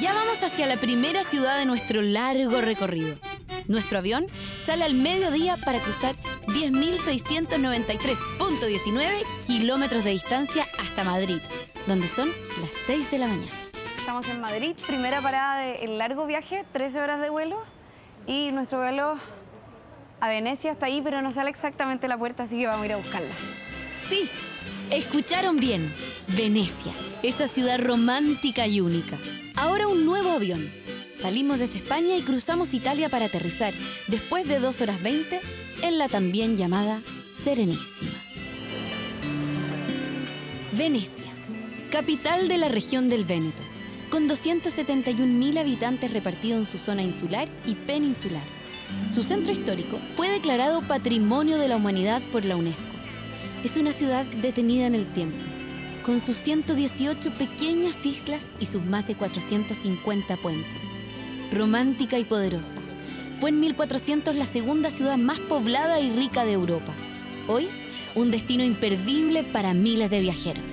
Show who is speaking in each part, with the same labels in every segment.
Speaker 1: Ya vamos hacia la primera ciudad de nuestro largo recorrido. Nuestro avión sale al mediodía para cruzar 10.693.19 kilómetros de distancia hasta Madrid, donde son las 6 de la mañana.
Speaker 2: Estamos en Madrid, primera parada del largo viaje, 13 horas de vuelo. Y nuestro vuelo a Venecia está ahí, pero no sale exactamente la puerta, así que vamos a ir a buscarla.
Speaker 1: Sí, escucharon bien. Venecia, esa ciudad romántica y única. Ahora un nuevo avión. Salimos desde España y cruzamos Italia para aterrizar, después de 2 horas 20, en la también llamada Serenísima. Venecia, capital de la región del Véneto, con 271.000 habitantes repartidos en su zona insular y peninsular. Su centro histórico fue declarado Patrimonio de la Humanidad por la UNESCO. Es una ciudad detenida en el tiempo, con sus 118 pequeñas islas y sus más de 450 puentes. Romántica y poderosa, fue en 1400 la segunda ciudad más poblada y rica de Europa. Hoy, un destino imperdible para miles de viajeros.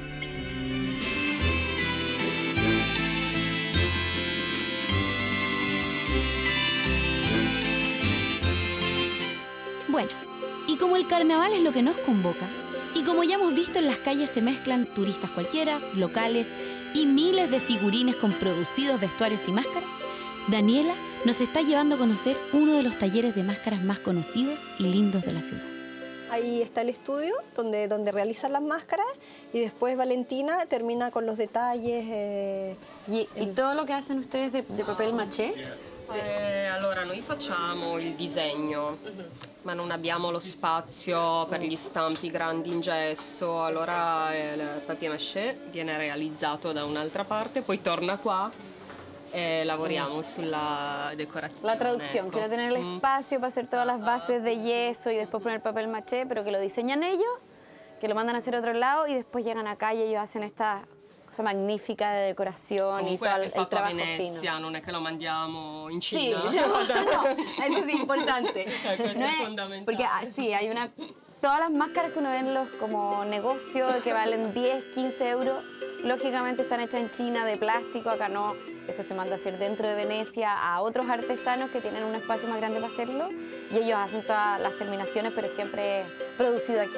Speaker 1: Bueno, y como el carnaval es lo que nos convoca, y como ya hemos visto, en las calles se mezclan turistas cualquiera, locales y miles de figurines con producidos vestuarios y máscaras, Daniela nos está llevando a conocer uno de los talleres de máscaras más conocidos y lindos de la ciudad.
Speaker 3: Ahí está el estudio donde realizan las máscaras y después Valentina termina con los detalles.
Speaker 2: ¿Y todo lo que hacen ustedes de papel maché?
Speaker 4: Allora, noi facciamo il disegno, ma non abbiamo lo spazio per gli stampi grandi in gesso, allora il papier-mâché viene realizzato da un'altra parte, poi torna qua e lavoriamo sulla decorazione.
Speaker 2: La traducción, quiero tener el espacio para hacer todas las bases de yeso y después poner papel maché, pero que lo diseñan ellos, que lo mandan a hacer a otro lado y después llegan acá y ellos hacen esta cosa magnífica de decoración.
Speaker 4: Comunque
Speaker 2: y todo
Speaker 4: è
Speaker 2: el
Speaker 4: fatto a
Speaker 2: trabajo
Speaker 4: Venezia,
Speaker 2: fino.
Speaker 4: non è che lo mandiamo in
Speaker 2: Sí,
Speaker 4: Cina.
Speaker 2: no, eso sí, importante.
Speaker 4: Questo
Speaker 2: No
Speaker 4: è
Speaker 2: es-
Speaker 4: fondamentale.
Speaker 2: porque sí, hay una... Todas las máscaras que uno ve en los como negocios que valen 10, 15 euros, lógicamente están hechas en China de plástico, acá no. Esto se manda a hacer dentro de Venecia a otros artesanos que tienen un espacio más grande para hacerlo y ellos hacen todas las terminaciones, pero siempre producido aquí.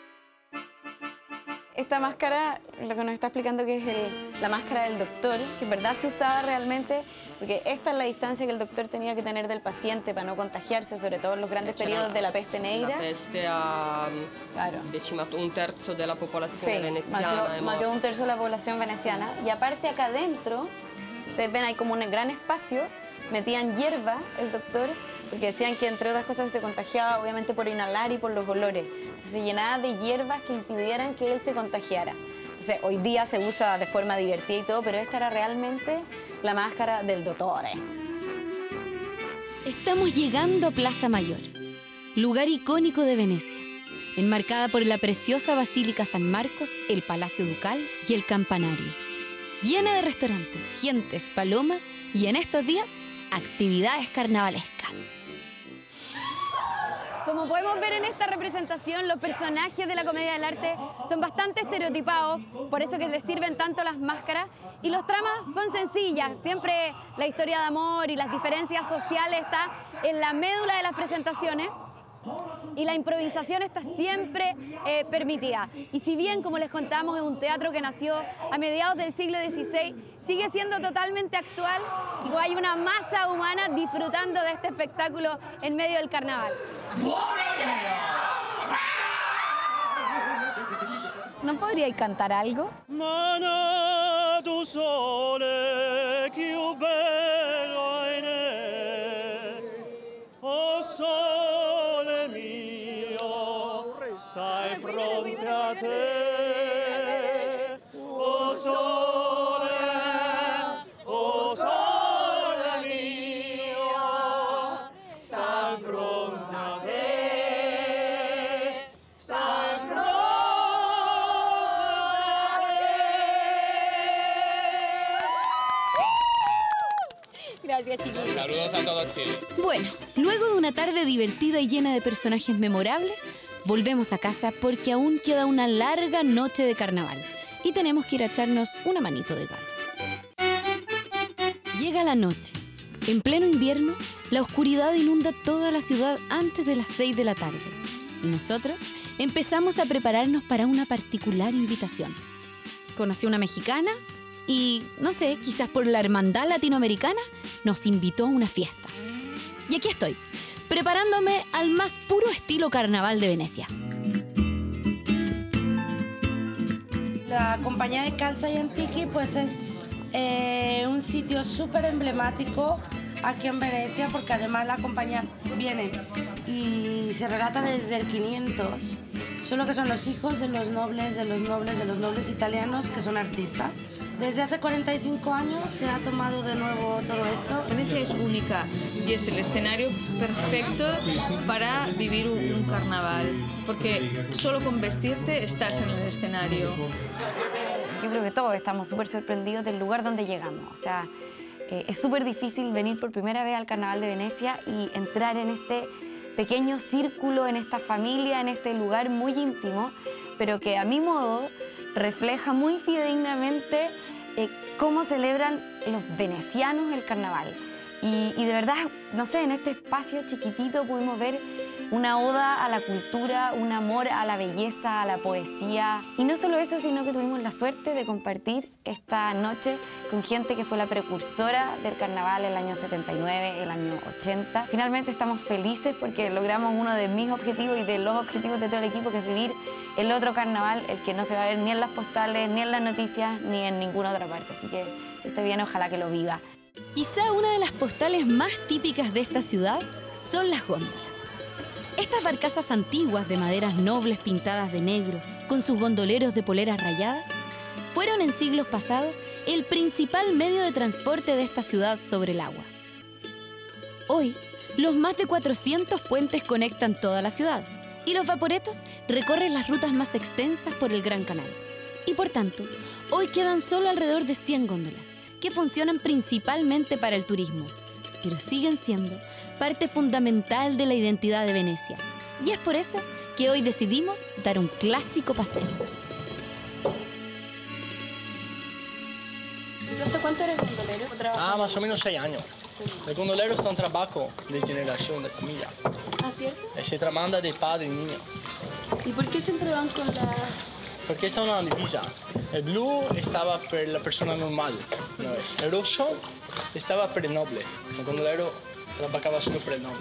Speaker 2: Esta máscara, lo que nos está explicando que es la máscara del doctor, que en verdad se usaba realmente, porque esta es la distancia que el doctor tenía que tener del paciente para no contagiarse, sobre todo en los grandes periodos de la peste negra.
Speaker 4: La peste ha
Speaker 2: Claro.
Speaker 4: decimato un terzo della popolazione
Speaker 2: Sí,
Speaker 4: veneziana.
Speaker 2: mató un tercio de la población veneciana. Y aparte acá adentro, si ustedes ven, hay como un gran espacio, metían hierba el doctor, porque decían que entre otras cosas se contagiaba obviamente por inhalar y por los olores. Entonces se llenaba de hierbas que impidieran que él se contagiara. Entonces hoy día se usa de forma divertida y todo, pero esta era realmente la máscara del doctor.
Speaker 1: Estamos llegando a Plaza Mayor, lugar icónico de Venecia, enmarcada por la preciosa Basílica San Marcos, el Palacio Ducal y el Campanario. Llena de restaurantes, gentes, palomas y en estos días, actividades carnavalescas.
Speaker 2: Como podemos ver en esta representación, los personajes de la comedia del arte son bastante estereotipados, por eso que les sirven tanto las máscaras, y los tramas son sencillas, siempre la historia de amor y las diferencias sociales está en la médula de las presentaciones, y la improvisación está siempre permitida. Y si bien, como les contamos, es un teatro que nació a mediados del siglo XVI, sigue siendo totalmente actual y hay una masa humana disfrutando de este espectáculo en medio del carnaval. ¿No podríais cantar algo?
Speaker 5: Mana tu sole più bello è ne. O sole mio, stai fronte a te. O sole mio, stai fronte a te. Stai fronte
Speaker 2: Gracias, chiquillos.
Speaker 6: Saludos a todo Chile.
Speaker 1: Bueno, luego de una tarde divertida y llena de personajes memorables, volvemos a casa porque aún queda una larga noche de carnaval y tenemos que ir a echarnos una manito de gato. Llega la noche. En pleno invierno, la oscuridad inunda toda la ciudad antes de las 6 de la tarde. Y nosotros empezamos a prepararnos para una particular invitación. Conocí a una mexicana y, no sé, quizás por la hermandad latinoamericana, nos invitó a una fiesta. Y aquí estoy, preparándome al más puro estilo carnaval de Venecia.
Speaker 6: La compañía de Calza y Antiqui pues es un sitio súper emblemático aquí en Venecia, porque además la compañía viene y se relata desde el 500, solo que son los hijos de los nobles italianos que son artistas. Desde hace 45 años se ha tomado de nuevo todo esto.
Speaker 7: Venecia es única y es el escenario perfecto para vivir un carnaval, porque solo con vestirte estás en el escenario.
Speaker 2: Yo creo que todos estamos súper sorprendidos del lugar donde llegamos. O sea, es súper difícil venir por primera vez al Carnaval de Venecia y entrar en este pequeño círculo, en esta familia, en este lugar muy íntimo, pero que a mi modo refleja muy fidedignamente cómo celebran los venecianos el carnaval. Y de verdad, no sé, en este espacio chiquitito pudimos ver una oda a la cultura, un amor a la belleza, a la poesía. Y no solo eso, sino que tuvimos la suerte de compartir esta noche con gente que fue la precursora del carnaval el año 79, el año 80. Finalmente estamos felices porque logramos uno de mis objetivos y de los objetivos de todo el equipo, que es vivir el otro carnaval, el que no se va a ver ni en las postales, ni en las noticias, ni en ninguna otra parte. Así que si usted viene, ojalá que lo viva.
Speaker 1: Quizá una de las postales más típicas de esta ciudad son las góndolas. Estas barcazas antiguas de maderas nobles pintadas de negro, con sus gondoleros de poleras rayadas, fueron en siglos pasados el principal medio de transporte de esta ciudad sobre el agua. Hoy, los más de 400 puentes conectan toda la ciudad y los vaporetos recorren las rutas más extensas por el Gran Canal. Y por tanto, hoy quedan solo alrededor de 100 góndolas, que funcionan principalmente para el turismo, pero siguen siendo parte fundamental de la identidad de Venecia. Y es por eso que hoy decidimos dar un clásico paseo.
Speaker 2: ¿Hace cuánto eres gondolero?
Speaker 5: Más o menos 6 años. El gondolero es un trabajo de generación de familia.
Speaker 2: ¿Ah, cierto?
Speaker 5: Se tramanda de padre y niño.
Speaker 2: ¿Y por qué siempre van con la...?
Speaker 5: Porque esta es una divisa. El blu estaba per la persona normal, ¿no es? El rosso estaba per el noble. El gondolero trabajaba solo per el noble.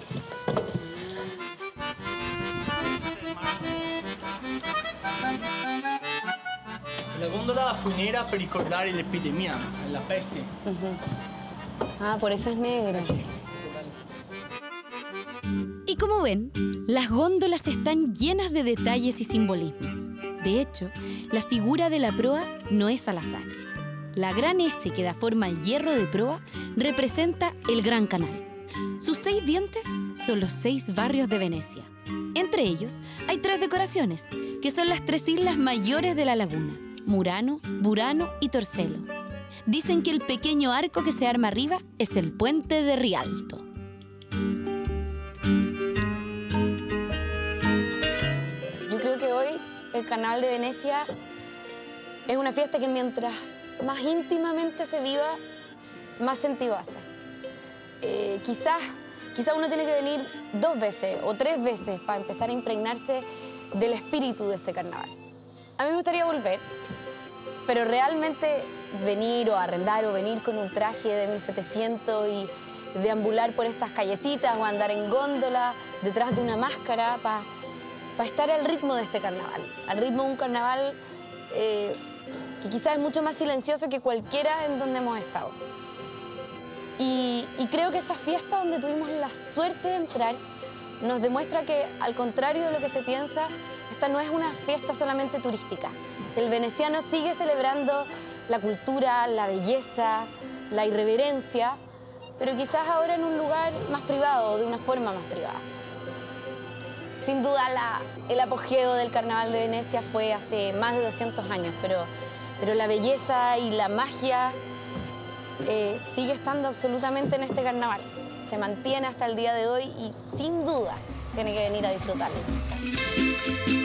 Speaker 5: La gondola fu nera per ricordare l'epidemia, la peste.
Speaker 2: Ah, por eso es negro.
Speaker 5: Sí.
Speaker 1: Y como ven, las góndolas están llenas de detalles y simbolismos. De hecho, la figura de la proa no es al azar. La gran S que da forma al hierro de proa representa el Gran Canal. Sus 6 dientes son los 6 barrios de Venecia. Entre ellos hay 3 decoraciones, que son las 3 islas mayores de la laguna: Murano, Burano y Torcello. Dicen que el pequeño arco que se arma arriba es el puente de Rialto.
Speaker 2: Yo creo que hoy el Carnaval de Venecia es una fiesta que mientras más íntimamente se viva, más sentido hace. Quizás uno tiene que venir 2 veces o 3 veces para empezar a impregnarse del espíritu de este carnaval. A mí me gustaría volver, pero realmente venir o arrendar o venir con un traje de 1700 y deambular por estas callecitas o andar en góndola detrás de una máscara para estar al ritmo de este carnaval, al ritmo de un carnaval que quizás es mucho más silencioso que cualquiera en donde hemos estado. Y creo que esa fiesta donde tuvimos la suerte de entrar nos demuestra que, al contrario de lo que se piensa, esta no es una fiesta solamente turística. El veneciano sigue celebrando la cultura, la belleza, la irreverencia, pero quizás ahora en un lugar más privado, de una forma más privada. Sin duda, el apogeo del Carnaval de Venecia fue hace más de 200 años, pero la belleza y la magia sigue estando absolutamente en este carnaval. Se mantiene hasta el día de hoy y sin duda tiene que venir a disfrutarlo.